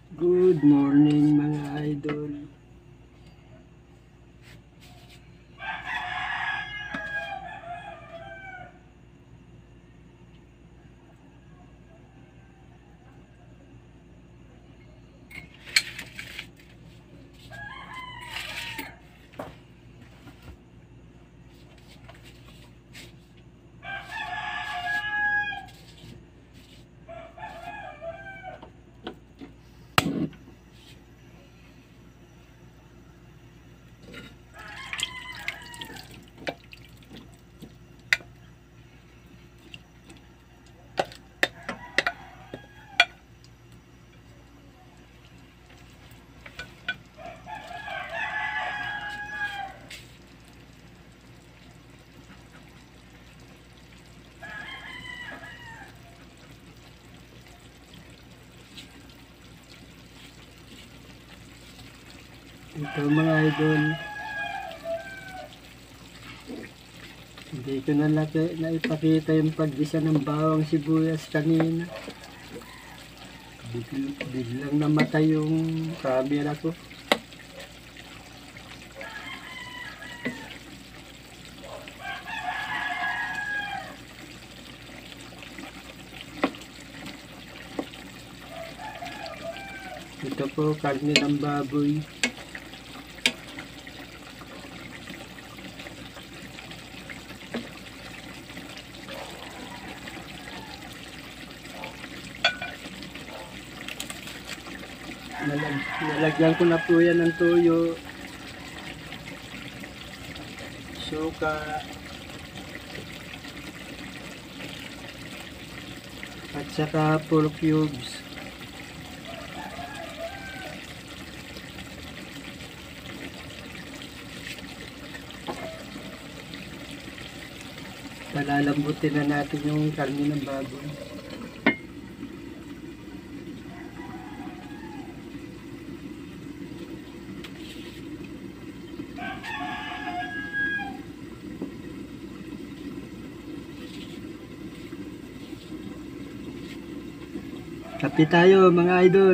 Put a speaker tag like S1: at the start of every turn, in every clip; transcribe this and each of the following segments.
S1: Good morning mga idol. Ito mga idol, hindi ko na naipakita yung paggisa ng bawang sibuyas kanina. Biglang namatay yung camera ko. Ito po, karne ng baboy. Nalagyan ko na po yan ng toyo, suka, at saka pork cubes. Palalambutin na natin yung karne ng baboy. Kape tayo mga idol.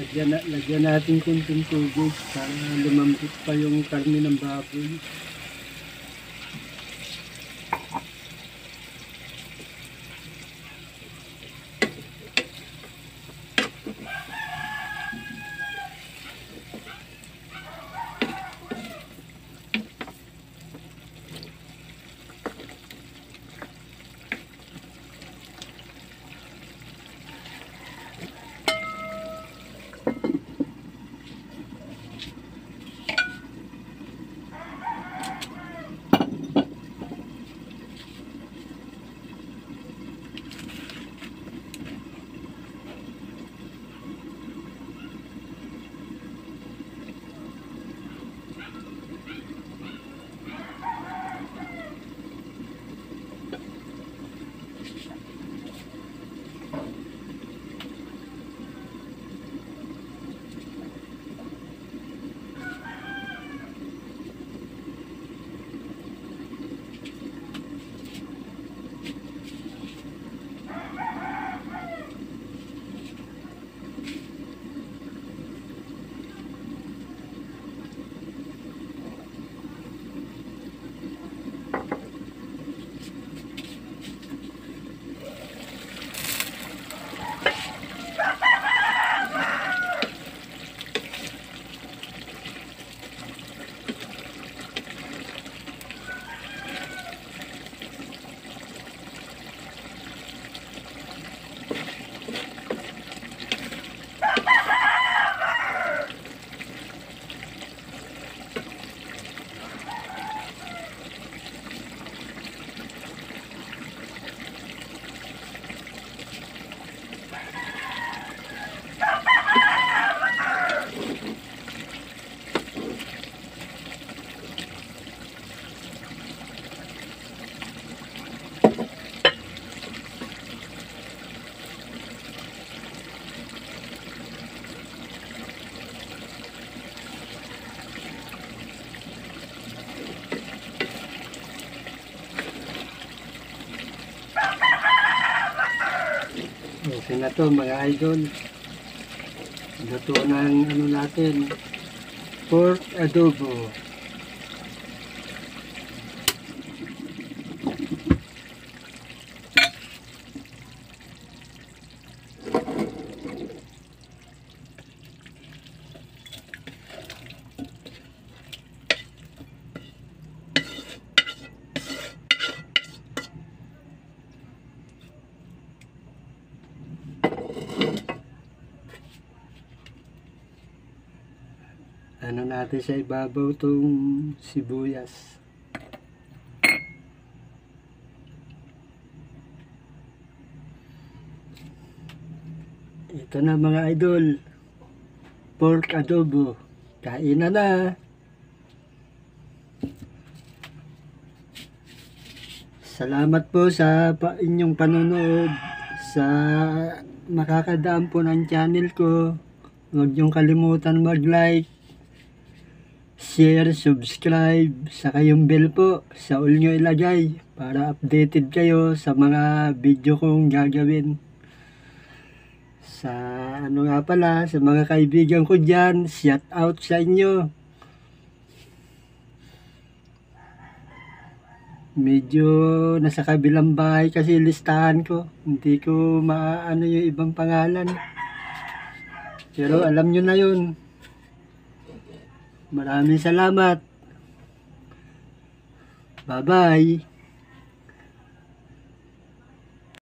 S1: Lagyan natin kunting tubig para lumambot pa yung karne ng baboy. Okay na to mga idol. Luto ng ano natin, pork adobo. Ano natin sa ibabaw tong sibuyas. Ito na mga idol, pork adobo. Kain na. Salamat po sa inyong panonood, sa makakadaan po ng channel ko. Huwag niyong kalimutan mag-like, share, subscribe, saka yung bell po sa all nyo ilagay para updated kayo sa mga video kong gagawin. Sa ano nga pala, sa mga kaibigan ko dyan, shout out sa inyo. Medyo nasa kabilang bahay kasi listahan ko, hindi ko maano yung ibang pangalan, pero alam nyo na yun. Maraming salamat. Bye-bye.